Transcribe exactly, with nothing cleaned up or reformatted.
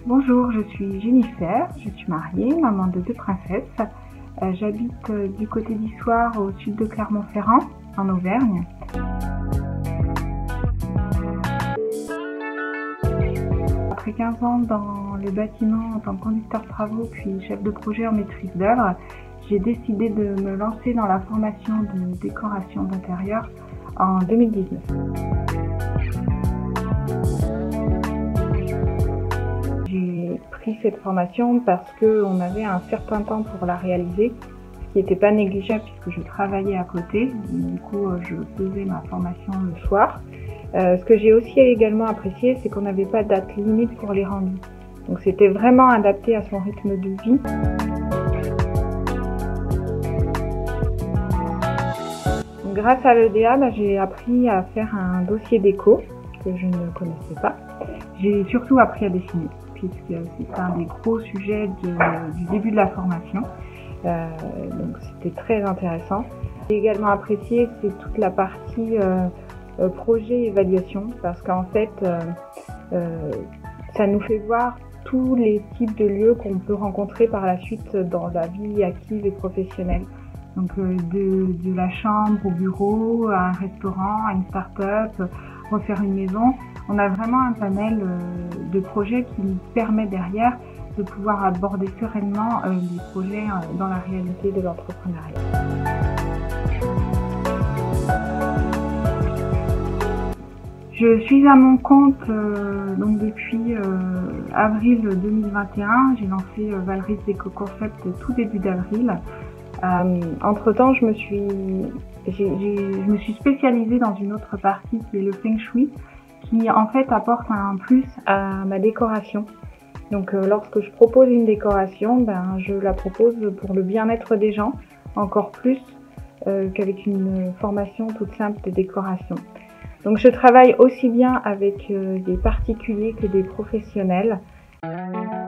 Bonjour, je suis Jennifer, je suis mariée, maman de deux princesses. Euh, J'habite euh, du côté d'Issoire, au sud de Clermont-Ferrand, en Auvergne. Après quinze ans dans le bâtiment en tant que conducteur de travaux puis chef de projet en maîtrise d'œuvre, j'ai décidé de me lancer dans la formation de décoration d'intérieur en deux mille dix-neuf. J'ai pris cette formation parce qu'on avait un certain temps pour la réaliser, ce qui n'était pas négligeable puisque je travaillais à côté. Du coup, je faisais ma formation le soir. Euh, ce que j'ai aussi également apprécié, c'est qu'on n'avait pas de date limite pour les rendus. Donc c'était vraiment adapté à son rythme de vie. Donc, grâce à l'E D A, bah, j'ai appris à faire un dossier déco que je ne connaissais pas. J'ai surtout appris à dessiner, puisque c'est un des gros sujets de, du début de la formation. Euh, donc c'était très intéressant. J'ai également apprécié c'est toute la partie euh, euh, projet évaluation, parce qu'en fait euh, euh, ça nous fait voir tous les types de lieux qu'on peut rencontrer par la suite dans la vie active et professionnelle. Donc euh, de, de la chambre au bureau, à un restaurant, à une start-up, refaire une maison. On a vraiment un panel euh, de projets qui nous permet derrière de pouvoir aborder sereinement euh, les projets euh, dans la réalité de l'entrepreneuriat. Je suis à mon compte euh, donc depuis euh, avril deux mille vingt et un. J'ai lancé euh, Valryse Déco Concept tout début d'avril. Euh, entre temps, je me suis, j'ai, j'ai, je me suis spécialisée dans une autre partie qui est le Feng Shui, qui en fait apporte un plus à ma décoration. Donc euh, lorsque je propose une décoration, ben, je la propose pour le bien-être des gens, encore plus euh, qu'avec une formation toute simple de décoration. Donc je travaille aussi bien avec euh, des particuliers que des professionnels.